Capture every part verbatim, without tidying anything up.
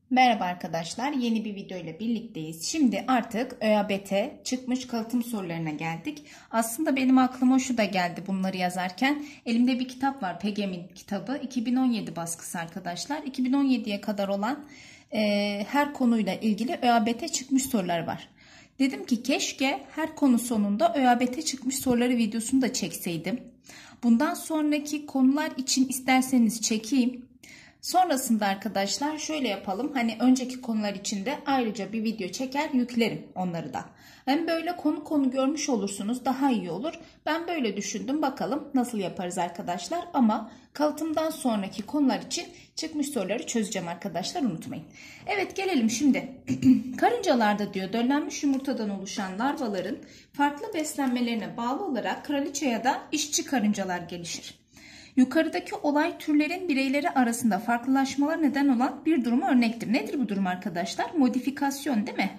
Merhaba arkadaşlar, yeni bir video ile birlikteyiz. Şimdi artık ÖABT çıkmış kalıtım sorularına geldik. Aslında benim aklıma şu da geldi bunları yazarken. Elimde bir kitap var, PEGEM'in kitabı. iki bin on yedi baskısı arkadaşlar. iki bin on yediye kadar olan e, her konuyla ilgili ÖABT çıkmış sorular var. Dedim ki keşke her konu sonunda ÖABT çıkmış soruları videosunu da çekseydim. Bundan sonraki konular için isterseniz çekeyim. Sonrasında arkadaşlar şöyle yapalım. Hani önceki konular için de ayrıca bir video çeker yüklerim onları da. Hem böyle konu konu görmüş olursunuz, daha iyi olur. Ben böyle düşündüm. Bakalım nasıl yaparız arkadaşlar. Ama kalıtımdan sonraki konular için çıkmış soruları çözeceğim arkadaşlar, unutmayın. Evet, gelelim şimdi. Karıncalarda diyor döllenmiş yumurtadan oluşan larvaların farklı beslenmelerine bağlı olarak kraliçe ya da işçi karıncalar gelişir. Yukarıdaki olay türlerin bireyleri arasında farklılaşmalar neden olan bir duruma örnektir. Nedir bu durum arkadaşlar? Modifikasyon değil mi?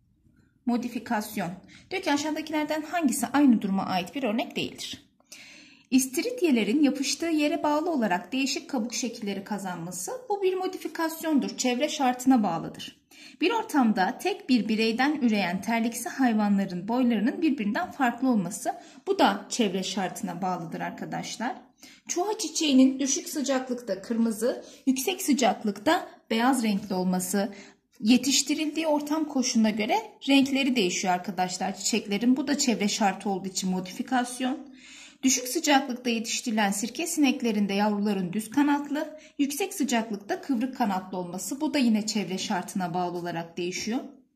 Modifikasyon. Diyor ki aşağıdakilerden hangisi aynı duruma ait bir örnek değildir? İstiridiyelerin yapıştığı yere bağlı olarak değişik kabuk şekilleri kazanması bu bir modifikasyondur. Çevre şartına bağlıdır. Bir ortamda tek bir bireyden üreyen terliksi hayvanların boylarının birbirinden farklı olması bu da çevre şartına bağlıdır arkadaşlar. Çuha çiçeğinin düşük sıcaklıkta kırmızı, yüksek sıcaklıkta beyaz renkli olması, yetiştirildiği ortam koşuluna göre renkleri değişiyor arkadaşlar çiçeklerin. Bu da çevre şartı olduğu için modifikasyon. Düşük sıcaklıkta yetiştirilen sirke sineklerinde yavruların düz kanatlı, yüksek sıcaklıkta kıvrık kanatlı olması bu da yine çevre şartına bağlı olarak değişiyor.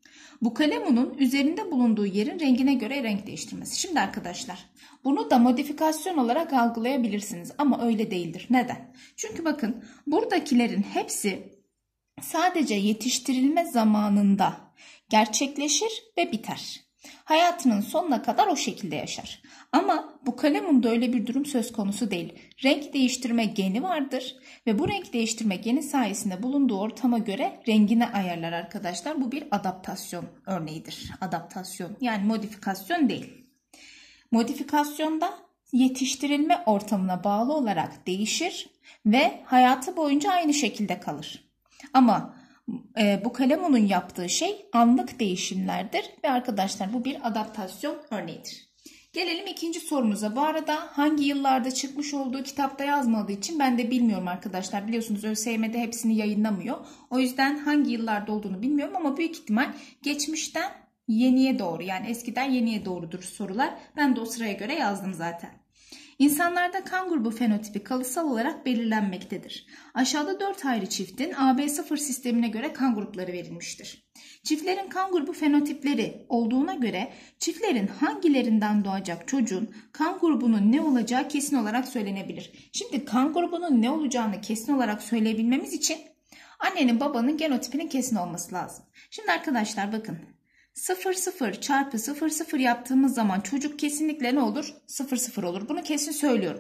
Bu kalemunun üzerinde bulunduğu yerin rengine göre renk değiştirmesi. Şimdi arkadaşlar bunu da modifikasyon olarak algılayabilirsiniz ama öyle değildir. Neden? Çünkü bakın buradakilerin hepsi sadece yetiştirilme zamanında gerçekleşir ve biter. Hayatının sonuna kadar o şekilde yaşar. Ama bu kalemunda öyle bir durum söz konusu değil. Renk değiştirme geni vardır ve bu renk değiştirme geni sayesinde bulunduğu ortama göre rengini ayarlar arkadaşlar. Bu bir adaptasyon örneğidir. Adaptasyon yani modifikasyon değil. Modifikasyonda yetiştirilme ortamına bağlı olarak değişir ve hayatı boyunca aynı şekilde kalır. Ama e, bu kalemunun yaptığı şey anlık değişimlerdir ve arkadaşlar bu bir adaptasyon örneğidir. Gelelim ikinci sorumuza. Bu arada hangi yıllarda çıkmış olduğu kitapta yazmadığı için ben de bilmiyorum arkadaşlar. Biliyorsunuz ÖSYM'de hepsini yayınlamıyor. O yüzden hangi yıllarda olduğunu bilmiyorum ama büyük ihtimal geçmişten yeniye doğru, yani eskiden yeniye doğrudur sorular. Ben de o sıraya göre yazdım zaten. İnsanlarda kan grubu fenotipi kalıtsal olarak belirlenmektedir. Aşağıda dört ayrı çiftin A B sıfır sistemine göre kan grupları verilmiştir. Çiftlerin kan grubu fenotipleri olduğuna göre çiftlerin hangilerinden doğacak çocuğun kan grubunun ne olacağı kesin olarak söylenebilir. Şimdi kan grubunun ne olacağını kesin olarak söyleyebilmemiz için annenin babanın genotipinin kesin olması lazım. Şimdi arkadaşlar bakın. sıfır sıfır çarpı sıfır sıfır yaptığımız zaman çocuk kesinlikle ne olur? sıfır sıfır olur. Bunu kesin söylüyorum.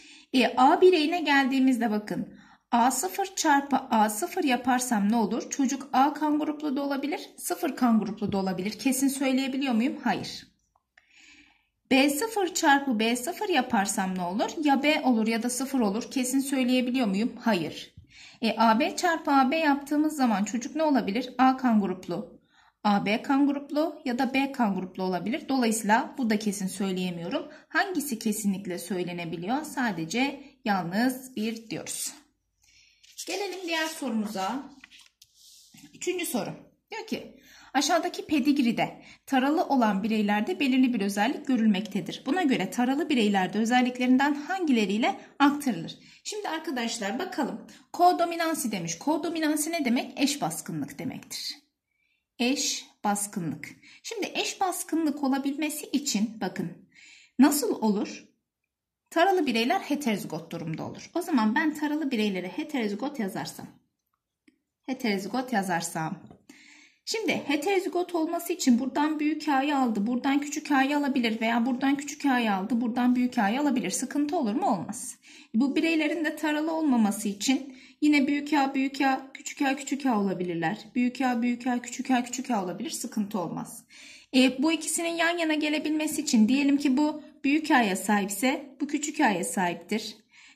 E, A bireyine geldiğimizde bakın. A sıfır çarpı A sıfır yaparsam ne olur? Çocuk A kan gruplu da olabilir, sıfır kan gruplu da olabilir. Kesin söyleyebiliyor muyum? Hayır. B sıfır çarpı B sıfır yaparsam ne olur? Ya B olur ya da sıfır olur. Kesin söyleyebiliyor muyum? Hayır. E, A B çarpı A B yaptığımız zaman çocuk ne olabilir? A kan gruplu. A B kan gruplu ya da B kan gruplu olabilir. Dolayısıyla bu da kesin söyleyemiyorum. Hangisi kesinlikle söylenebiliyor? Sadece yalnız bir diyoruz. Gelelim diğer sorumuza. Üçüncü soru. Diyor ki aşağıdaki pedigride taralı olan bireylerde belirli bir özellik görülmektedir. Buna göre taralı bireylerde özelliklerinden hangileriyle aktarılır? Şimdi arkadaşlar bakalım. Kodominansi demiş. Kodominansi ne demek? Eş baskınlık demektir. Eş baskınlık. Şimdi eş baskınlık olabilmesi için bakın nasıl olur? Taralı bireyler heterozigot durumda olur. O zaman ben taralı bireylere heterozigot yazarsam. Heterozigot yazarsam. Şimdi heterozigot olması için buradan büyük A'yı aldı, buradan küçük A'yı alabilir veya buradan küçük A'yı aldı, buradan büyük A'yı alabilir. Sıkıntı olur mu? Olmaz. Bu bireylerin de taralı olmaması için yine büyük A, büyük A, küçük A, küçük A olabilirler. Büyük A, büyük A, küçük A, küçük A olabilir. Sıkıntı olmaz. E, bu ikisinin yan yana gelebilmesi için diyelim ki bu büyük A'ya sahipse bu küçük A'ya sahiptir.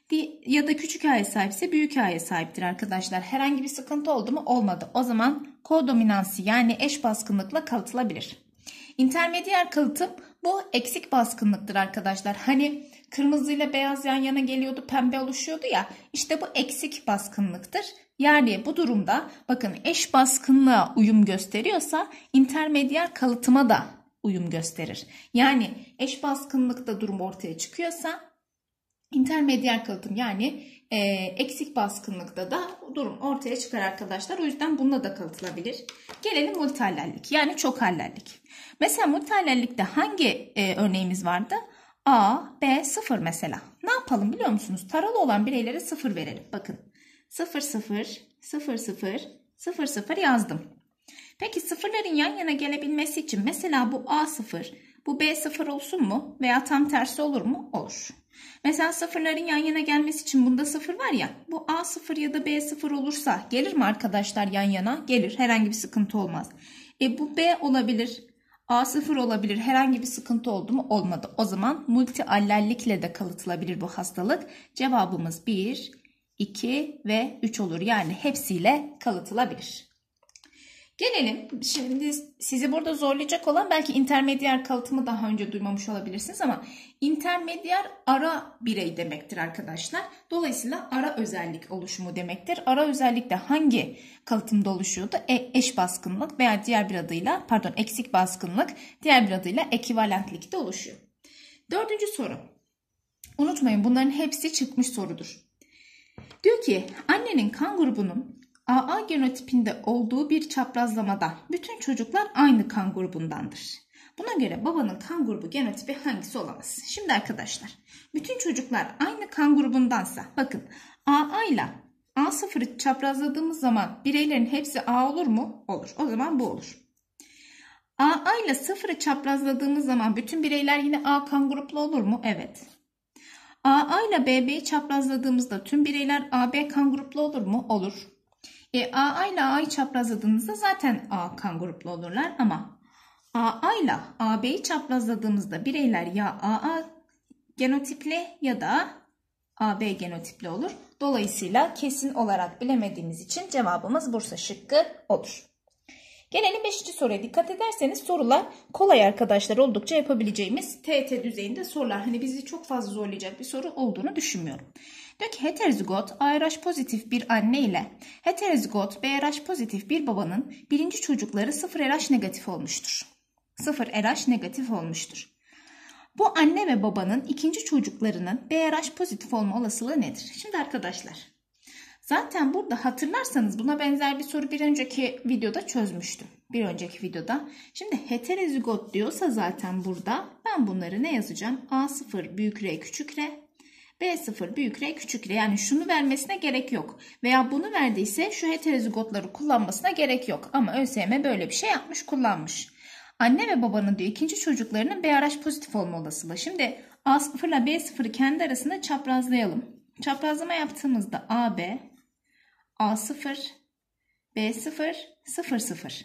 ya da küçük A'ya sahipse büyük A'ya sahiptir arkadaşlar. Herhangi bir sıkıntı oldu mu? Olmadı. O zaman kodominansı yani eş baskınlıkla kalıtılabilir. İntermedyer kalıtım bu eksik baskınlıktır arkadaşlar. Hani kırmızı ile beyaz yan yana geliyordu, pembe oluşuyordu ya. İşte bu eksik baskınlıktır. Yani bu durumda bakın eş baskınlığa uyum gösteriyorsa intermedyer kalıtıma da uyum gösterir. Yani eş baskınlıkta durum ortaya çıkıyorsa intermedyer kalıtım yani e, eksik baskınlıkta da durum ortaya çıkar arkadaşlar. O yüzden bununla da kalıtılabilir. Gelelim multihallerlik yani çok hallerlik. Mesela multihallerlikte hangi e, örneğimiz vardı? A, B, sıfır mesela. Ne yapalım biliyor musunuz? Taralı olan bireylere sıfır verelim. Bakın sıfır, sıfır, sıfır, sıfır, sıfır, sıfır yazdım. Peki sıfırların yan yana gelebilmesi için mesela bu A sıfır, bu B sıfır olsun mu? Veya tam tersi olur mu? Olur. Mesela sıfırların yan yana gelmesi için bunda sıfır var ya, bu A sıfır ya da B sıfır olursa gelir mi arkadaşlar yan yana? Gelir. Herhangi bir sıkıntı olmaz. E bu B olabilir. A sıfır olabilir. Herhangi bir sıkıntı oldu mu? Olmadı. O zaman multiallerlikle de kalıtılabilir bu hastalık. Cevabımız bir, iki ve üç olur. Yani hepsiyle kalıtılabilir. Gelelim şimdi sizi burada zorlayacak olan belki intermedyer kalıtımı daha önce duymamış olabilirsiniz ama intermedyer ara birey demektir arkadaşlar. Dolayısıyla ara özellik oluşumu demektir. Ara özellik de hangi kalıtımda oluşuyordu? E, eş baskınlık veya diğer bir adıyla pardon eksik baskınlık diğer bir adıyla ekvivalentlikte oluşuyor. Dördüncü soru. Unutmayın bunların hepsi çıkmış sorudur. Diyor ki annenin kan grubunun A A genotipinde olduğu bir çaprazlamada bütün çocuklar aynı kan grubundandır. Buna göre babanın kan grubu genotipi hangisi olamaz? Şimdi arkadaşlar bütün çocuklar aynı kan grubundansa bakın A A ile A sıfırı çaprazladığımız zaman bireylerin hepsi A olur mu? Olur. O zaman bu olur. A A ile sıfırı çaprazladığımız zaman bütün bireyler yine A kan gruplu olur mu? Evet. A A ile B B'yi çaprazladığımızda tüm bireyler A B kan gruplu olur mu? Olur. E, A A ile A'yı çaprazladığımızda zaten A kan gruplu olurlar ama A A ile A B'yi çaprazladığımızda bireyler ya A A genotipli ya da A B genotipli olur. Dolayısıyla kesin olarak bilemediğimiz için cevabımız Bursa şıkkı olur. Gelelim beşinci soruya. Dikkat ederseniz sorular kolay arkadaşlar, oldukça yapabileceğimiz T E T düzeyinde sorular. Hani bizi çok fazla zorlayacak bir soru olduğunu düşünmüyorum. Diyor ki heterozigot A R H pozitif bir anne ile heterozigot B R H pozitif bir babanın birinci çocukları sıfır R H negatif olmuştur. sıfır R H negatif olmuştur. Bu anne ve babanın ikinci çocuklarının B R H pozitif olma olasılığı nedir? Şimdi arkadaşlar zaten burada hatırlarsanız buna benzer bir soru bir önceki videoda çözmüştüm. Bir önceki videoda. Şimdi heterozigot diyorsa zaten burada ben bunları ne yazacağım? A sıfır büyük R küçük R, B sıfır büyük R küçük R. Yani şunu vermesine gerek yok. Veya bunu verdiyse şu heterozigotları kullanmasına gerek yok. Ama ÖSYM böyle bir şey yapmış, kullanmış. Anne ve babanın diyor ikinci çocuklarının B R H pozitif olma olasılığı. Şimdi A sıfır ile B sıfırı kendi arasında çaprazlayalım. Çaprazlama yaptığımızda A B, A sıfır, B sıfır, sıfır sıfır.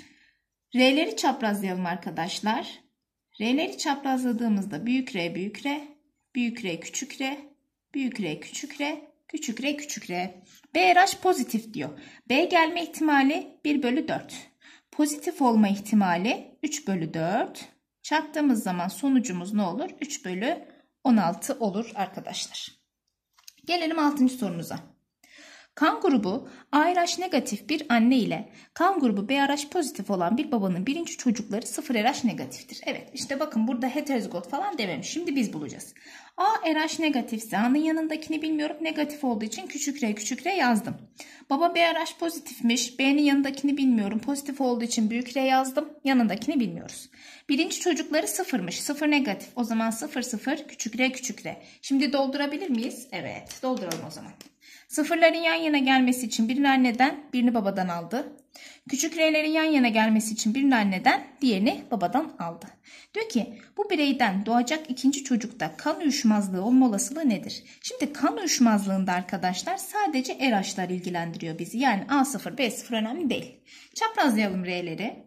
R'leri çaprazlayalım arkadaşlar. R'leri çaprazladığımızda büyük R büyük R, büyük R küçük R, büyük R küçük R, küçük R küçük R. B R H pozitif diyor. B gelme ihtimali bir bölü dört. Pozitif olma ihtimali üç bölü dört. Çarptığımız zaman sonucumuz ne olur? üç bölü on altı olur arkadaşlar. Gelelim altıncı sorumuza. Kan grubu A R H negatif bir anne ile kan grubu B R H pozitif olan bir babanın birinci çocukları sıfır R H negatiftir. Evet işte bakın burada heterozigot falan dememiş. Şimdi biz bulacağız. A R H negatifse A'nın yanındakini bilmiyorum. Negatif olduğu için küçük R küçük R yazdım. Baba B R H pozitifmiş. B'nin yanındakini bilmiyorum. Pozitif olduğu için büyük R yazdım. Yanındakini bilmiyoruz. Birinci çocukları sıfırmış. sıfır negatif. O zaman sıfır sıfır küçük R küçük R. Şimdi doldurabilir miyiz? Evet dolduralım o zaman. Sıfırların yan yana gelmesi için birini anneden, birini babadan aldı. Küçük R'lerin yan yana gelmesi için birini anneden, diğerini babadan aldı. Diyor ki bu bireyden doğacak ikinci çocukta kan uyuşmazlığı olma olasılığı nedir? Şimdi kan uyuşmazlığında arkadaşlar sadece R H'lar ilgilendiriyor bizi. Yani A sıfır, B sıfır önemli değil. Çaprazlayalım R'leri.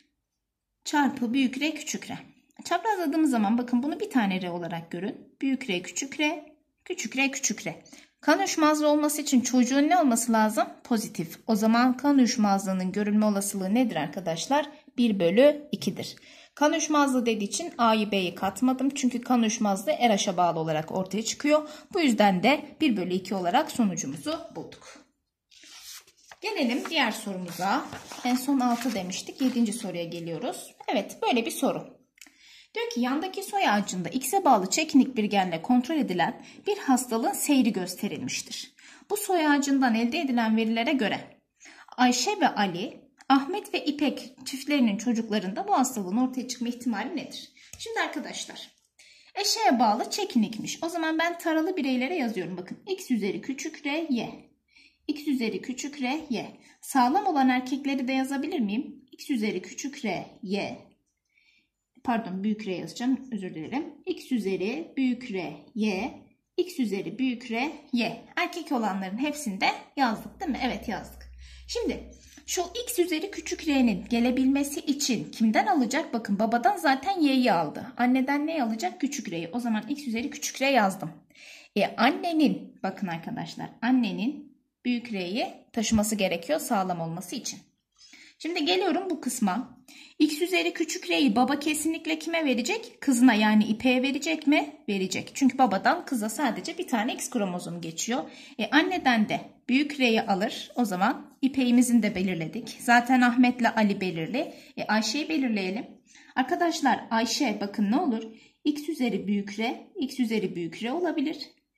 Çarpı büyük R küçük R. Çaprazladığımız zaman bakın bunu bir tane R olarak görün. Büyük R küçük R, Küçük r küçük r. Kan uyuşmazlığı olması için çocuğun ne olması lazım? Pozitif. O zaman kan uyuşmazlığının görülme olasılığı nedir arkadaşlar? bir bölü iki'dir. Kan uyuşmazlığı dediği için A'yı B'yi katmadım. Çünkü kan uyuşmazlığı R H'a bağlı olarak ortaya çıkıyor. Bu yüzden de bir bölü iki olarak sonucumuzu bulduk. Gelelim diğer sorumuza. En son altı demiştik. yedinci soruya geliyoruz. Evet, böyle bir soru. Diyor ki yandaki soy ağacında X'e bağlı çekinik bir genle kontrol edilen bir hastalığın seyri gösterilmiştir. Bu soy ağacından elde edilen verilere göre Ayşe ve Ali, Ahmet ve İpek çiftlerinin çocuklarında bu hastalığın ortaya çıkma ihtimali nedir? Şimdi arkadaşlar, eşeğe bağlı çekinikmiş. O zaman ben taralı bireylere yazıyorum. Bakın, X üzeri küçük r, y. X üzeri küçük r, y. Sağlam olan erkekleri de yazabilir miyim? X üzeri küçük r, y. Pardon, büyük r yazacağım. Özür dilerim. X üzeri büyük r, y. X üzeri büyük r, y. Erkek olanların hepsini de yazdık değil mi? Evet, yazdık. Şimdi şu x üzeri küçük r'nin gelebilmesi için kimden alacak? Bakın, babadan zaten y'yi aldı. Anneden ne alacak? Küçük r'yi. O zaman x üzeri küçük r yazdım. E annenin, bakın arkadaşlar, annenin büyük r'yi taşıması gerekiyor sağlam olması için. Şimdi geliyorum bu kısma. X üzeri küçük r'yi baba kesinlikle kime verecek? Kızına, yani İpek'e verecek mi? Verecek. Çünkü babadan kıza sadece bir tane X kromozom geçiyor. E anneden de büyük r'yi alır. O zaman İpek'imizin de belirledik. Zaten Ahmet'le Ali belirli. E Ayşe'yi belirleyelim. Arkadaşlar, Ayşe bakın ne olur? X üzeri büyük r, X üzeri büyük r olabilir.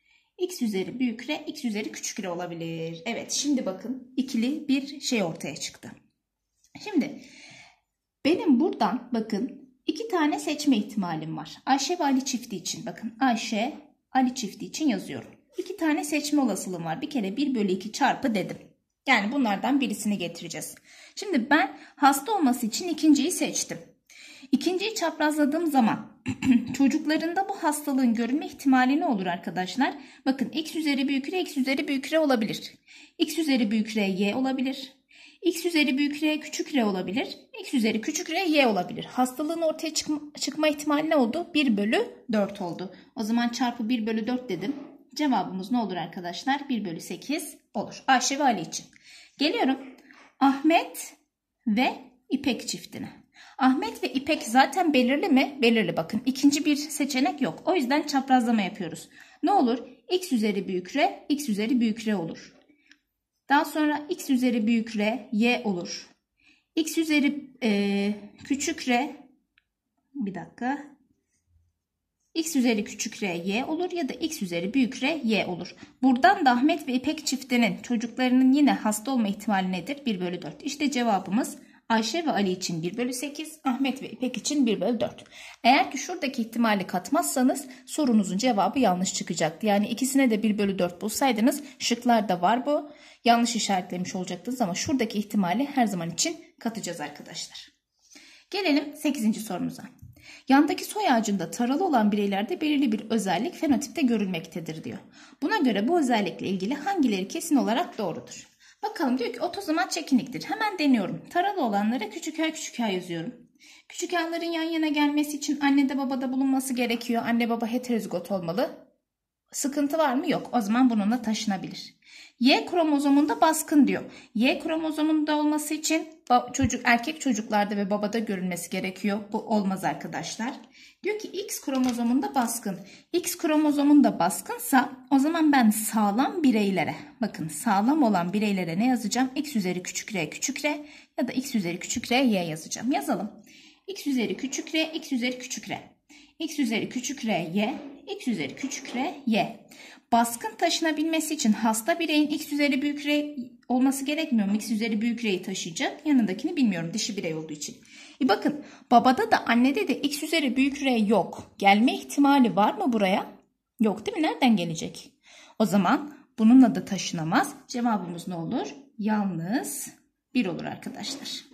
X üzeri büyük r, X üzeri küçük r olabilir. Evet, şimdi bakın ikili bir şey ortaya çıktı. Şimdi benim buradan bakın iki tane seçme ihtimalim var. Ayşe ve Ali çifti için, bakın Ayşe Ali çifti için yazıyorum. İki tane seçme olasılığım var. Bir kere bir bölü iki çarpı dedim. Yani bunlardan birisini getireceğiz. Şimdi ben hasta olması için ikinciyi seçtim. İkinciyi çaprazladığım zaman çocuklarında bu hastalığın görülme ihtimali ne olur arkadaşlar? Bakın, x üzeri büyük r, x üzeri büyük r olabilir. X üzeri büyük r, y olabilir. X üzeri büyük r küçük r olabilir. X üzeri küçük r, y olabilir. Hastalığın ortaya çıkma, çıkma ihtimali ne oldu? bir bölü dört oldu. O zaman çarpı bir bölü dört dedim. Cevabımız ne olur arkadaşlar? bir bölü sekiz olur. Ayşe ve Ali için. Geliyorum Ahmet ve İpek çiftine. Ahmet ve İpek zaten belirli mi? Belirli, bakın. İkinci bir seçenek yok. O yüzden çaprazlama yapıyoruz. Ne olur? X üzeri büyük r, X üzeri büyük r olur. Daha sonra x üzeri büyük r, y olur. X üzeri e, küçük r, bir dakika. X üzeri küçük r, y olur ya da x üzeri büyük r, y olur. Buradan da Ahmet ve İpek çiftinin çocuklarının yine hasta olma ihtimali nedir? bir bölü dört. İşte cevabımız Ayşe ve Ali için bir bölü sekiz, Ahmet ve İpek için bir bölü dört. Eğer ki şuradaki ihtimali katmazsanız sorunuzun cevabı yanlış çıkacaktı. Yani ikisine de bir bölü dört bulsaydınız şıklarda var bu. Yanlış işaretlemiş olacaktınız ama şuradaki ihtimali her zaman için katacağız arkadaşlar. Gelelim sekizinci sorumuza. Yandaki soy ağacında taralı olan bireylerde belirli bir özellik fenotipte görülmektedir diyor. Buna göre bu özellikle ilgili hangileri kesin olarak doğrudur? Bakalım, diyor ki otozomat çekiniktir. Hemen deniyorum. Taralı olanlara küçük a küçük a yazıyorum. Küçük a'ların yan yana gelmesi için annede babada bulunması gerekiyor. Anne baba heterozigot olmalı. Sıkıntı var mı? Yok. O zaman bununla taşınabilir. Y kromozomunda baskın diyor. Y kromozomunda olması için çocuk erkek çocuklarda ve babada görülmesi gerekiyor. Bu olmaz arkadaşlar. Diyor ki X kromozomunda baskın. X kromozomunda baskınsa o zaman ben sağlam bireylere, bakın sağlam olan bireylere ne yazacağım? X üzeri küçük r küçük r ya da X üzeri küçük r y yazacağım. Yazalım. X üzeri küçük r, X üzeri küçük r. X üzeri küçük r y, X üzeri küçük r y. Baskın taşınabilmesi için hasta bireyin X üzeri büyük r olması gerekmiyor mu? X üzeri büyük r'yi taşıyacak. Yanındakini bilmiyorum, dişi birey olduğu için. E bakın, babada da annede de X üzeri büyük r yok. Gelme ihtimali var mı buraya? Yok değil mi? Nereden gelecek? O zaman bununla da taşınamaz. Cevabımız ne olur? Yalnız bir olur arkadaşlar.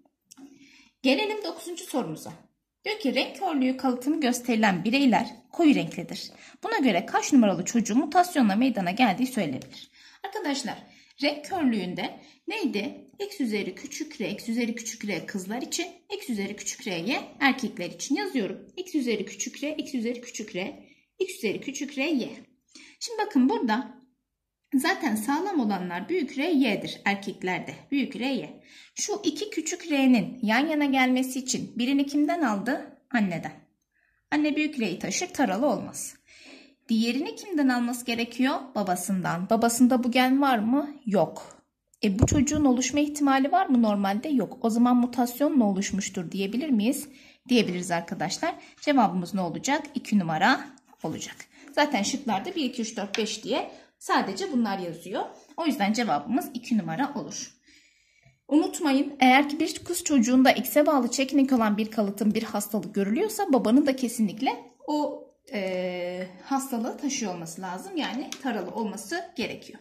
Gelelim dokuzuncu sorumuza. Diyor ki renk körlüğü kalıtımı gösterilen bireyler koyu renklidir. Buna göre kaç numaralı çocuğun mutasyonla meydana geldiği söylenebilir. Arkadaşlar, renk körlüğünde neydi? X üzeri küçük r, X üzeri küçük r kızlar için, X üzeri küçük r y erkekler için yazıyorum. X üzeri küçük r, X üzeri küçük r, X üzeri küçük r y. Şimdi bakın burada zaten sağlam olanlar büyük R, Y'dir erkeklerde. Büyük R, Y. Şu iki küçük R'nin yan yana gelmesi için birini kimden aldı? Anneden. Anne büyük R'yi taşır, taralı olmaz. Diğerini kimden alması gerekiyor? Babasından. Babasında bu gen var mı? Yok. E bu çocuğun oluşma ihtimali var mı normalde? Yok. O zaman mutasyonla oluşmuştur diyebilir miyiz? Diyebiliriz arkadaşlar. Cevabımız ne olacak? iki numara olacak. Zaten şıklarda bir, iki, üç, dört, beş diye sadece bunlar yazıyor. O yüzden cevabımız iki numara olur. Unutmayın, eğer ki bir kız çocuğunda X'e bağlı çekinik olan bir kalıtım, bir hastalık görülüyorsa babanın da kesinlikle o e, hastalığı taşıyor olması lazım. Yani taralı olması gerekiyor.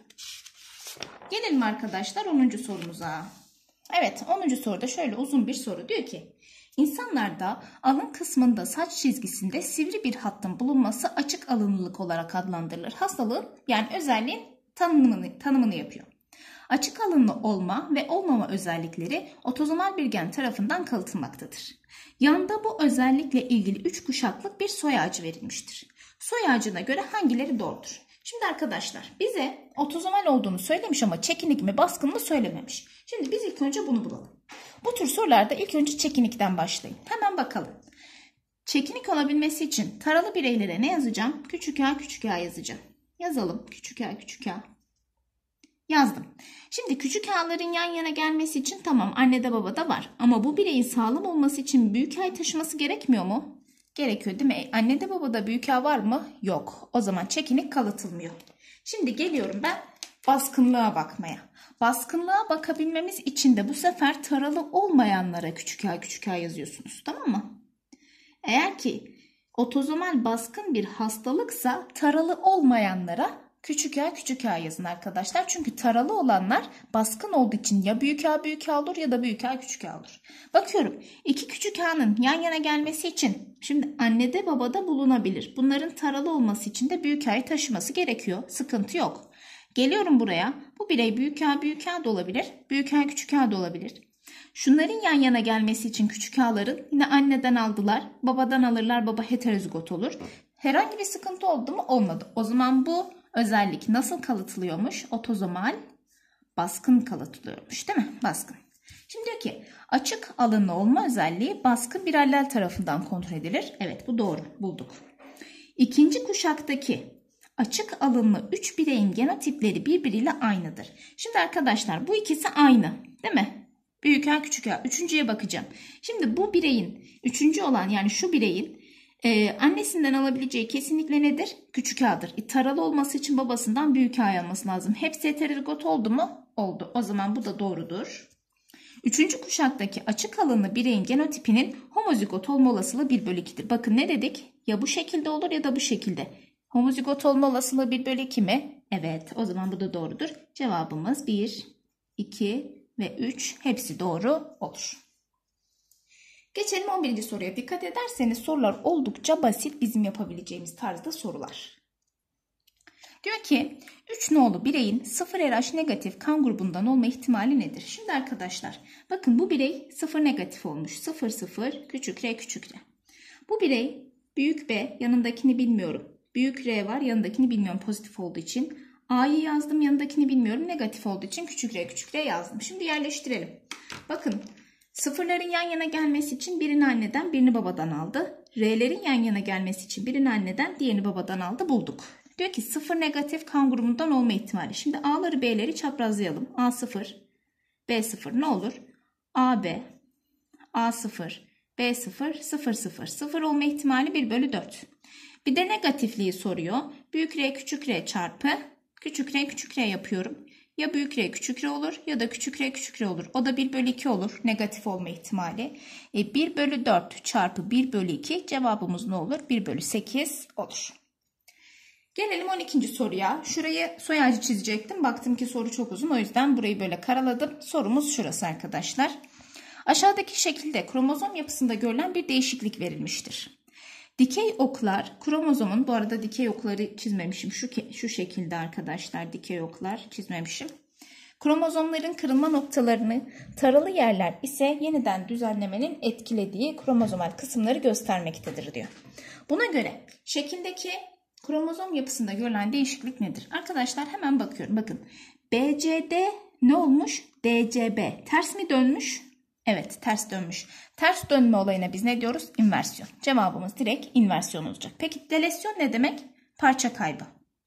Gelelim arkadaşlar onuncu sorumuza. Evet, onuncu soruda şöyle uzun bir soru. Diyor ki insanlarda alın kısmında saç çizgisinde sivri bir hattın bulunması açık alınlılık olarak adlandırılır. Hastalığın yani özelliğin tanımını, tanımını yapıyor. Açık alınlı olma ve olmama özellikleri otozomal bir gen tarafından kalıtılmaktadır. Yanda bu özellikle ilgili üç kuşaklık bir soy ağacı verilmiştir. Soy ağacına göre hangileri doğrudur? Şimdi arkadaşlar bize otozomal olduğunu söylemiş ama çekinik mi baskın mı söylememiş. Şimdi biz ilk önce bunu bulalım. Bu tür sorularda ilk önce çekinikten başlayın. Hemen bakalım. Çekinik olabilmesi için taralı bireylere ne yazacağım? Küçük a küçük a yazacağım. Yazalım küçük a küçük a. Yazdım. Şimdi küçük a'ların yan yana gelmesi için tamam annede babada var. Ama bu bireyin sağlam olması için büyük a'yı taşıması gerekmiyor mu? Gerekiyor değil mi? Annede babada büyük A var mı? Yok. O zaman çekinik kalıtılmıyor. Şimdi geliyorum ben baskınlığa bakmaya. Baskınlığa bakabilmemiz için de bu sefer taralı olmayanlara küçük a küçük a yazıyorsunuz. Tamam mı? Eğer ki otozomal baskın bir hastalıksa taralı olmayanlara küçük a küçük a yazın arkadaşlar. Çünkü taralı olanlar baskın olduğu için ya büyük A büyük A olur ya da büyük A küçük A olur. Bakıyorum iki küçük a'nın yan yana gelmesi için şimdi annede babada bulunabilir. Bunların taralı olması için de büyük A'yı taşıması gerekiyor. Sıkıntı yok. Geliyorum buraya. Bu birey büyük A büyük A da olabilir. Büyük A küçük A da olabilir. Şunların yan yana gelmesi için küçük a'ların yine anneden aldılar. Babadan alırlar. Baba heterozigot olur. Herhangi bir sıkıntı oldu mu? Olmadı. O zaman bu özellik nasıl kalıtılıyormuş? Otozomal baskın kalıtılıyormuş değil mi? Baskın. Şimdi diyor ki açık alınlı olma özelliği baskın bir allel tarafından kontrol edilir. Evet bu doğru bulduk. İkinci kuşaktaki açık alınlı üç bireyin genotipleri birbiriyle aynıdır. Şimdi arkadaşlar bu ikisi aynı değil mi? Büyük A küçük A. Üçüncüye bakacağım. Şimdi bu bireyin üçüncü olan yani şu bireyin Ee, annesinden alabileceği kesinlikle nedir? Küçük a'dır. E, taralı olması için babasından büyük a alması lazım. Hepsi heterozigot oldu mu? Oldu. O zaman bu da doğrudur. Üçüncü kuşaktaki açık alınlı bireyin genotipinin homozigot olma olasılığı bir bölü iki'dir. Bakın ne dedik? Ya bu şekilde olur ya da bu şekilde. Homozigot olma olasılığı bir bölü iki mi? Evet. O zaman bu da doğrudur. Cevabımız bir, iki ve üç hepsi doğru olur. Geçelim on birinci soruya. Dikkat ederseniz sorular oldukça basit bizim yapabileceğimiz tarzda sorular. Diyor ki üç nolu bireyin sıfır R H negatif kan grubundan olma ihtimali nedir? Şimdi arkadaşlar bakın bu birey sıfır negatif olmuş. sıfır sıfır küçük r küçük r. Bu birey büyük B yanındakini bilmiyorum. Büyük R var yanındakini bilmiyorum pozitif olduğu için. A'yı yazdım yanındakini bilmiyorum negatif olduğu için küçük r küçük r yazdım. Şimdi yerleştirelim. Bakın. Sıfırların yan yana gelmesi için birini anneden birini babadan aldı. R'lerin yan yana gelmesi için birini anneden diğerini babadan aldı bulduk. Diyor ki sıfır negatif kan grubundan olma ihtimali. Şimdi A'ları B'leri çaprazlayalım. A sıfır, B sıfır ne olur? A B, A sıfır, B sıfır, sıfır sıfır. sıfır olma ihtimali bir bölü dört. Bir de negatifliği soruyor. Büyük R küçük R çarpı küçük R küçük R yapıyorum. Ya büyük R küçük R olur ya da küçük R küçük R olur. O da bir bölü iki olur. Negatif olma ihtimali. E, bir bölü dört çarpı bir bölü iki cevabımız ne olur? bir bölü sekiz olur. Gelelim on ikinci soruya. Şurayı soy ağacı çizecektim. Baktım ki soru çok uzun. O yüzden burayı böyle karaladım. Sorumuz şurası arkadaşlar. Aşağıdaki şekilde kromozom yapısında görülen bir değişiklik verilmiştir. Dikey oklar kromozomun, bu arada dikey okları çizmemişim. Şu, şu şekilde arkadaşlar dikey oklar çizmemişim. Kromozomların kırılma noktalarını, taralı yerler ise yeniden düzenlemenin etkilediği kromozomal kısımları göstermektedir diyor. Buna göre şekildeki Kromozom yapısında görülen değişiklik nedir? Arkadaşlar hemen bakıyorum. Bakın B C D ne olmuş? D C B. Ters mi dönmüş? Evet, ters dönmüş. Ters dönme olayına biz ne diyoruz? İnversiyon. Cevabımız direkt inversiyon olacak. Peki delesyon ne demek? Parça kaybı.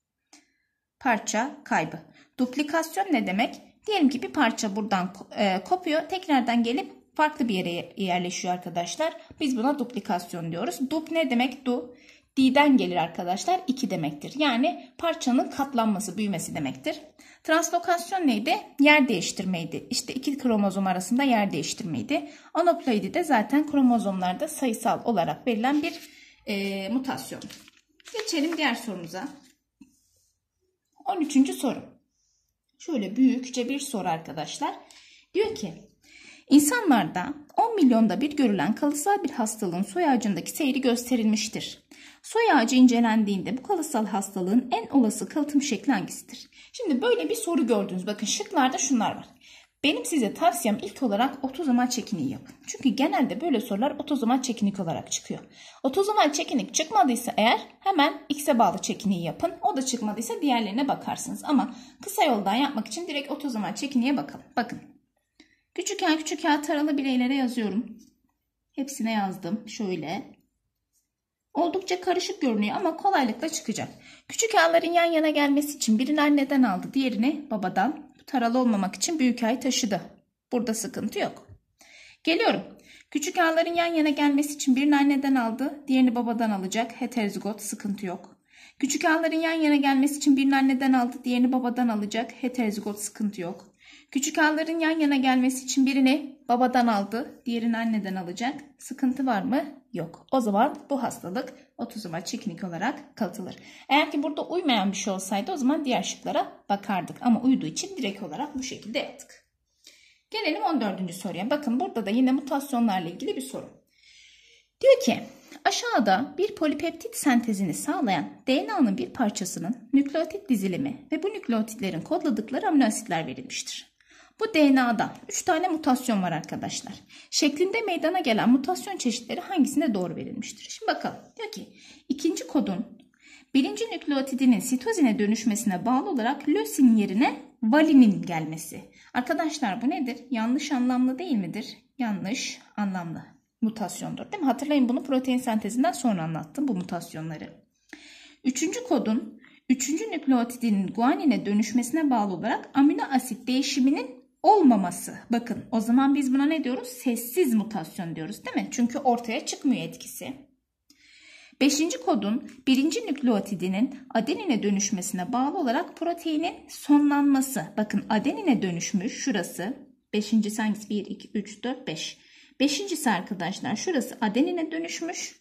Parça kaybı. Duplikasyon ne demek? Diyelim ki bir parça buradan e, kopuyor. Tekrardan gelip farklı bir yere yerleşiyor arkadaşlar. Biz buna duplikasyon diyoruz. Dup ne demek? Du. D'den gelir arkadaşlar. iki demektir. Yani parçanın katlanması, büyümesi demektir. Translokasyon neydi? Yer değiştirmeydi. İşte iki kromozom arasında yer değiştirmeydi. Anoploidi de zaten kromozomlarda sayısal olarak verilen bir e, mutasyon. Geçelim diğer sorumuza. on üçüncü soru. Şöyle büyükçe bir soru arkadaşlar. Diyor ki insanlarda on milyonda bir görülen kalıtsal bir hastalığın soy ağacındaki seyri gösterilmiştir. Soy ağacı incelendiğinde bu kalıtsal hastalığın en olası kalıtım şekli hangisidir? Şimdi böyle bir soru gördünüz. Bakın şıklarda şunlar var. Benim size tavsiyem ilk olarak otozomal çekiniği yapın. Çünkü genelde böyle sorular otozomal çekinik olarak çıkıyor. Otozomal çekinik çıkmadıysa eğer hemen X'e bağlı çekiniği yapın. O da çıkmadıysa diğerlerine bakarsınız. Ama kısa yoldan yapmak için direkt otozomal çekiniğe bakalım. Bakın. Küçük A küçük A taralı bireylere yazıyorum. Hepsine yazdım. Şöyle. Oldukça karışık görünüyor ama kolaylıkla çıkacak. Küçük A'ların yan yana gelmesi için birini anneden aldı, diğerini babadan. Taralı olmamak için büyük A'yı taşıdı. Burada sıkıntı yok. Geliyorum. Küçük A'ların yan yana gelmesi için birini anneden aldı, diğerini babadan alacak. Heterozigot, sıkıntı yok. Küçük A'ların yan yana gelmesi için birini anneden aldı, diğerini babadan alacak. Heterozigot, sıkıntı yok. Küçük A'ların yan yana gelmesi için birini babadan aldı, diğerini anneden alacak. Sıkıntı var mı? Yok. O zaman bu hastalık otozomal çekinik olarak kalıtılır. Eğer ki burada uymayan bir şey olsaydı o zaman diğer şıklara bakardık. Ama uyduğu için direkt olarak bu şekilde yaptık. Gelelim on dördüncü soruya. Bakın burada da yine mutasyonlarla ilgili bir soru. Diyor ki aşağıda bir polipeptit sentezini sağlayan D N A'nın bir parçasının nükleotit dizilimi ve bu nükleotitlerin kodladıkları amino asitler verilmiştir. Bu D N A'da üç tane mutasyon var arkadaşlar. Şeklinde meydana gelen mutasyon çeşitleri hangisinde doğru verilmiştir? Şimdi bakalım. Diyor ki ikinci kodun birinci nükleotidinin sitozine dönüşmesine bağlı olarak lösin yerine valinin gelmesi. Arkadaşlar bu nedir? Yanlış anlamlı değil midir? Yanlış anlamlı mutasyondur değil mi? Hatırlayın bunu protein sentezinden sonra anlattım bu mutasyonları. Üçüncü kodun üçüncü nükleotidinin guanine dönüşmesine bağlı olarak amino asit değişiminin olmaması. Bakın o zaman biz buna ne diyoruz? Sessiz mutasyon diyoruz değil mi? Çünkü ortaya çıkmıyor etkisi. Beşinci kodun birinci nükleotidinin adenine dönüşmesine bağlı olarak proteinin sonlanması. Bakın adenine dönüşmüş şurası. Beşincisi hangisi? bir, iki, üç, dört, beş. Beşincisi arkadaşlar şurası adenine dönüşmüş.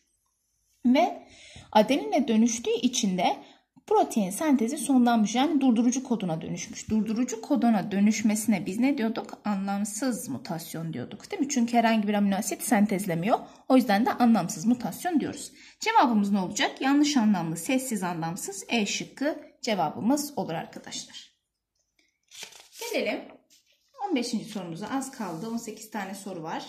Ve adenine dönüştüğü için de protein sentezi sonlanmış, yani durdurucu koduna dönüşmüş. Durdurucu koduna dönüşmesine biz ne diyorduk? Anlamsız mutasyon diyorduk değil mi? Çünkü herhangi bir amino asit sentezlemiyor. O yüzden de anlamsız mutasyon diyoruz. Cevabımız ne olacak? Yanlış anlamlı, sessiz anlamsız E şıkkı cevabımız olur arkadaşlar. Gelelim on beşinci sorumuza, az kaldı. on sekiz tane soru var.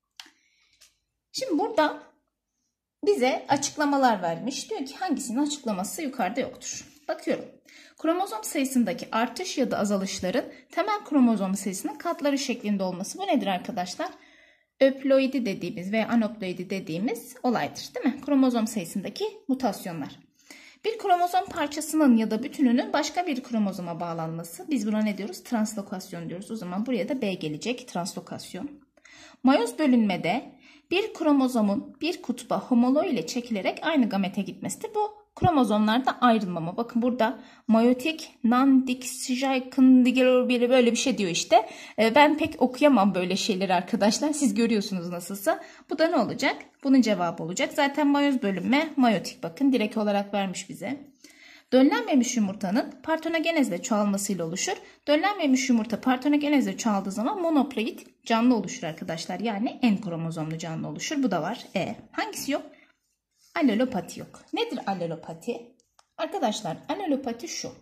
Şimdi burada bize açıklamalar vermiş. Diyor ki hangisinin açıklaması yukarıda yoktur. Bakıyorum. Kromozom sayısındaki artış ya da azalışların temel kromozom sayısının katları şeklinde olması. Bu nedir arkadaşlar? Öploidi dediğimiz veya anoploidi dediğimiz olaydır değil mi? Kromozom sayısındaki mutasyonlar. Bir kromozom parçasının ya da bütününün başka bir kromozoma bağlanması. Biz buna ne diyoruz? Translokasyon diyoruz. O zaman buraya da B gelecek. Translokasyon. Mayoz bölünmede bir kromozomun bir kutba homoloğu ile çekilerek aynı gamete gitmesidir. Bu kromozomlarda ayrılmama. Bakın burada meiotik non-dixijaykendiger böyle bir şey diyor işte. Ben pek okuyamam böyle şeyleri arkadaşlar. Siz görüyorsunuz nasılsa. Bu da ne olacak? Bunun cevabı olacak. Zaten mayoz bölünme, meiotik bakın direkt olarak vermiş bize. Döllenmemiş yumurtanın partonogenezle çoğalmasıyla oluşur. Döllenmemiş yumurta partonogenezle çoğaldığı zaman monoploid canlı oluşur arkadaşlar. Yani en kromozomlu canlı oluşur. Bu da var. E. Hangisi yok? Alelopati yok. Nedir alelopati? Arkadaşlar alelopati şu.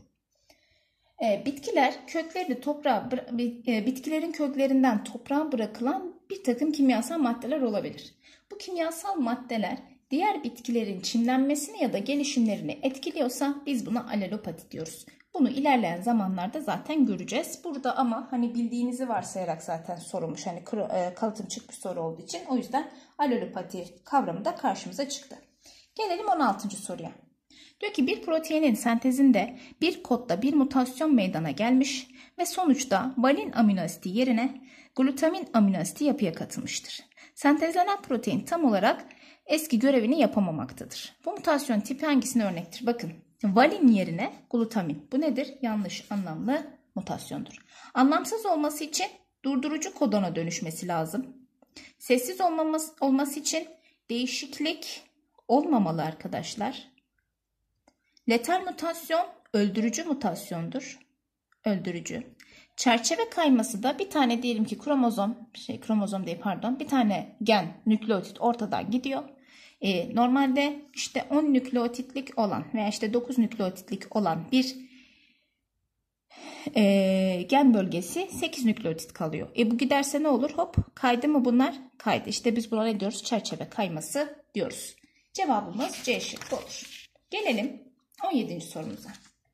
E, bitkiler kökleri toprağa, e, bitkilerin köklerinden toprağa bırakılan bir takım kimyasal maddeler olabilir. Bu kimyasal maddeler diğer bitkilerin çimlenmesini ya da gelişimlerini etkiliyorsa biz buna alelopati diyoruz. Bunu ilerleyen zamanlarda zaten göreceğiz. Burada ama hani bildiğinizi varsayarak zaten sorulmuş. Hani kalıtım çıkmış soru olduğu için o yüzden alelopati kavramı da karşımıza çıktı. Gelelim on altıncı soruya. Diyor ki bir proteinin sentezinde bir kodda bir mutasyon meydana gelmiş ve sonuçta valin amino asidi yerine glutamin amino asidi yapıya katılmıştır. Sentezlenen protein tam olarak eski görevini yapamamaktadır. Bu mutasyon tipi hangisine örnektir? Bakın, valin yerine glutamin. Bu nedir? Yanlış anlamlı mutasyondur. Anlamsız olması için durdurucu kodona dönüşmesi lazım. Sessiz olmaması, olması için değişiklik olmamalı arkadaşlar. Letal mutasyon öldürücü mutasyondur. Öldürücü. Çerçeve kayması da bir tane diyelim ki kromozom, şey kromozom değil pardon, bir tane gen, nükleotit ortadan gidiyor. Ee, normalde işte on nükleotitlik olan veya işte dokuz nükleotitlik olan bir e, gen bölgesi sekiz nükleotit kalıyor. E bu giderse ne olur? Hop, kaydı mı bunlar? Kaydı. İşte biz buna ne diyoruz? Çerçeve kayması diyoruz. Cevabımız C şıkkı olur. Gelelim on yedinci sorumuza.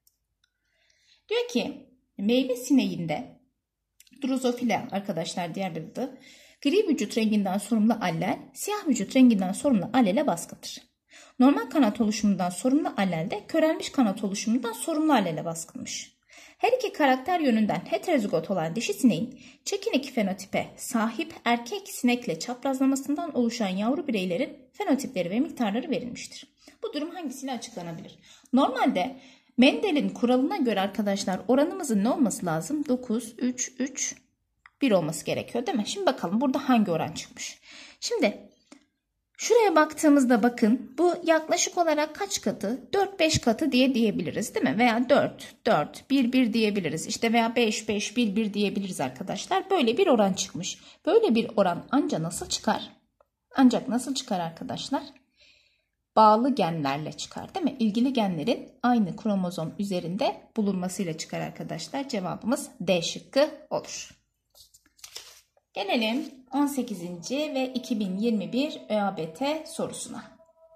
Diyor ki meyve sineğinde drozofila arkadaşlar diğer bir adı, gri vücut renginden sorumlu allel, siyah vücut renginden sorumlu allele baskındır. Normal kanat oluşumundan sorumlu allel de körelmiş kanat oluşumundan sorumlu allele baskınmış. Her iki karakter yönünden heterozigot olan dişi sineğin çekinik fenotipe sahip erkek sinekle çaprazlamasından oluşan yavru bireylerin fenotipleri ve miktarları verilmiştir. Bu durum hangisiyle açıklanabilir? Normalde Mendel'in kuralına göre arkadaşlar oranımızın ne olması lazım? dokuz, üç, üç, bir olması gerekiyor değil mi? Şimdi bakalım burada hangi oran çıkmış? Şimdi şuraya baktığımızda bakın bu yaklaşık olarak kaç katı? dört beş katı diye diyebiliriz değil mi? Veya dört, dört, bir, bir diyebiliriz. İşte veya beş, beş, bir, bir diyebiliriz arkadaşlar. Böyle bir oran çıkmış. Böyle bir oran ancak nasıl çıkar? Ancak nasıl çıkar arkadaşlar? Bağlı genlerle çıkar değil mi? İlgili genlerin aynı kromozom üzerinde bulunmasıyla çıkar arkadaşlar. Cevabımız D şıkkı olur. Gelelim on sekizinci ve iki bin yirmi bir ÖABT sorusuna.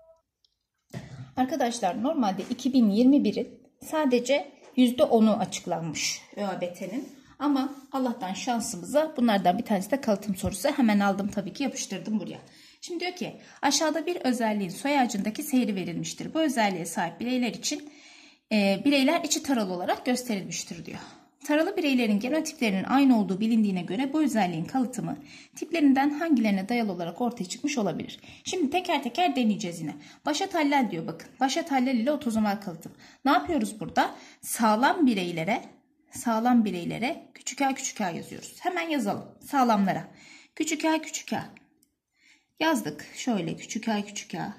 Arkadaşlar normalde iki bin yirmi birin sadece yüzde onu açıklanmış ÖABT'nin. Ama Allah'tan şansımıza bunlardan bir tanesi de kalıtım sorusu. Hemen aldım tabii ki yapıştırdım buraya. Şimdi diyor ki aşağıda bir özelliğin soy ağacındaki seyri verilmiştir. Bu özelliğe sahip bireyler için e, bireyler içi taralı olarak gösterilmiştir diyor. Taralı bireylerin genotiplerinin aynı olduğu bilindiğine göre bu özelliğin kalıtımı tiplerinden hangilerine dayalı olarak ortaya çıkmış olabilir? Şimdi teker teker deneyeceğiz yine. Başat hallel diyor bakın. Başat hallel ile otozomal kalıtım. Ne yapıyoruz burada? Sağlam bireylere, sağlam bireylere küçük a küçük a yazıyoruz. Hemen yazalım. Sağlamlara. Küçük a küçük a. Yazdık. Şöyle küçük a küçük a.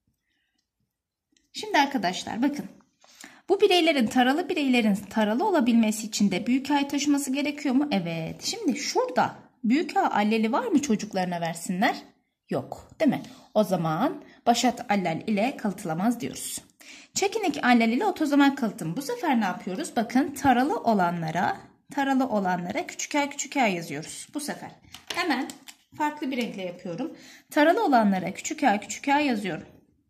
Şimdi arkadaşlar bakın. Bu bireylerin taralı bireylerin taralı olabilmesi için de büyük A'yı taşıması gerekiyor mu? Evet. Şimdi şurada büyük A alleli var mı çocuklarına versinler? Yok. Değil mi? O zaman başat allel ile kalıtılamaz diyoruz. Çekinik allel ile otozomal kalıtım. Bu sefer ne yapıyoruz? Bakın taralı olanlara taralı olanlara küçük A küçük A yazıyoruz. Bu sefer hemen farklı bir renkle yapıyorum. Taralı olanlara küçük a küçük a yazıyorum.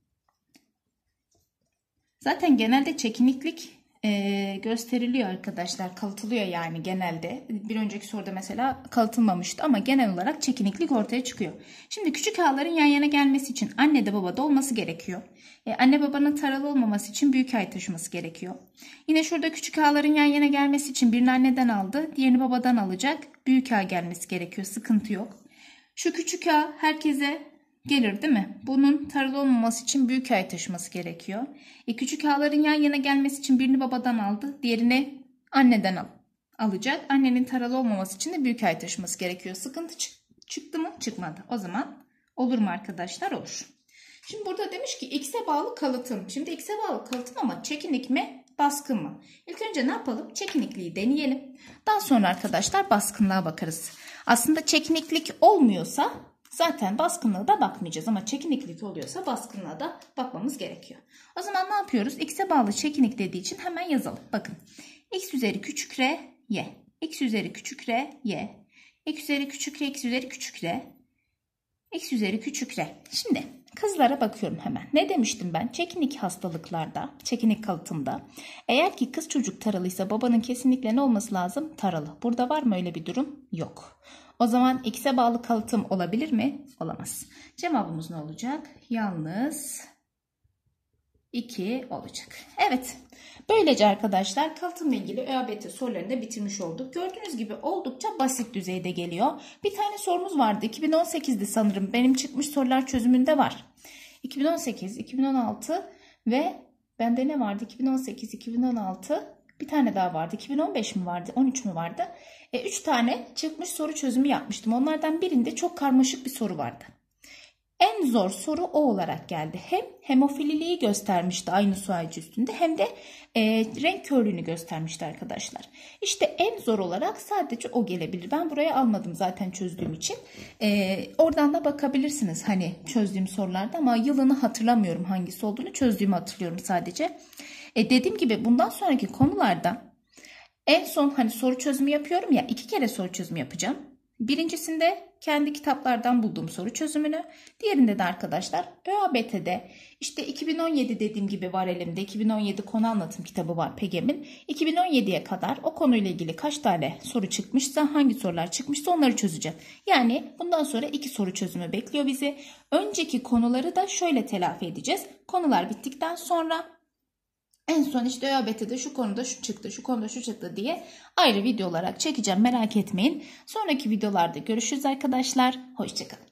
Zaten genelde çekiniklik e, gösteriliyor arkadaşlar. Kalıtılıyor yani genelde. Bir önceki soruda mesela kalıtılmamıştı ama genel olarak çekiniklik ortaya çıkıyor. Şimdi küçük a'ların yan yana gelmesi için anne de baba da olması gerekiyor. E, anne babanın taralı olmaması için büyük a'yı taşıması gerekiyor. Yine şurada küçük a'ların yan yana gelmesi için birini anneden aldı, diğerini babadan alacak. Büyük a gelmesi gerekiyor. Sıkıntı yok. Şu küçük a herkese gelir değil mi? Bunun taralı olmaması için büyük a'yı taşıması gerekiyor. E, küçük a'ların yan yana gelmesi için birini babadan aldı, diğerini anneden al alacak. Annenin taralı olmaması için de büyük a'yı taşıması gerekiyor. Sıkıntı çık çıktı mı? Çıkmadı. O zaman olur mu arkadaşlar? Olur. Şimdi burada demiş ki x'e bağlı kalıtım. Şimdi x'e bağlı kalıtım ama çekinik mi? Baskın mı? İlk önce ne yapalım? Çekinikliği deneyelim. Daha sonra arkadaşlar baskınlığa bakarız. Aslında çekiniklik olmuyorsa zaten baskınlığa da bakmayacağız ama çekiniklik oluyorsa baskınlığa da bakmamız gerekiyor. O zaman ne yapıyoruz? X'e bağlı çekinik dediği için hemen yazalım. Bakın. X üzeri küçük r y. X üzeri küçük r y. X üzeri küçük r x üzeri küçük r. X üzeri küçük r. Şimdi Kızlara bakıyorum hemen. Ne demiştim ben? Çekinik hastalıklarda, çekinik kalıtımda eğer ki kız çocuk taralıysa babanın kesinlikle ne olması lazım? Taralı. Burada var mı öyle bir durum? Yok. O zaman X'e bağlı kalıtım olabilir mi? Olamaz. Cevabımız ne olacak? Yalnız iki olacak. Evet. Böylece arkadaşlar kalıtımla ilgili ÖABT sorularını da bitirmiş olduk. Gördüğünüz gibi oldukça basit düzeyde geliyor. Bir tane sorumuz vardı. iki bin on sekizdi sanırım. Benim çıkmış sorular çözümünde var. iki bin on sekiz, iki bin on altı ve bende ne vardı? iki bin on sekiz, iki bin on altı bir tane daha vardı. iki bin on beş mi vardı? on üç mü vardı? E, üç tane çıkmış soru çözümü yapmıştım. Onlardan birinde çok karmaşık bir soru vardı. En zor soru o olarak geldi. Hem hemofililiği göstermişti aynı su ağacı üstünde hem de e, renk körlüğünü göstermişti arkadaşlar. İşte en zor olarak sadece o gelebilir. Ben buraya almadım zaten çözdüğüm için. E, oradan da bakabilirsiniz hani çözdüğüm sorularda ama yılını hatırlamıyorum hangisi olduğunu, çözdüğümü hatırlıyorum sadece. E, dediğim gibi bundan sonraki konularda en son hani soru çözümü yapıyorum ya, iki kere soru çözümü yapacağım. Birincisinde kendi kitaplardan bulduğum soru çözümünü, diğerinde de arkadaşlar ÖABT'de işte iki bin on yedi dediğim gibi var elimde. iki bin on yedi konu anlatım kitabı var PEGEM'in. iki bin on yediye kadar o konuyla ilgili kaç tane soru çıkmışsa, hangi sorular çıkmışsa onları çözeceğim. Yani bundan sonra iki soru çözümü bekliyor bizi. Önceki konuları da şöyle telafi edeceğiz. Konular bittikten sonra en son işte ÖABT'de şu konuda şu çıktı, şu konuda şu çıktı diye ayrı video olarak çekeceğim. Merak etmeyin. Sonraki videolarda görüşürüz arkadaşlar. Hoşçakalın.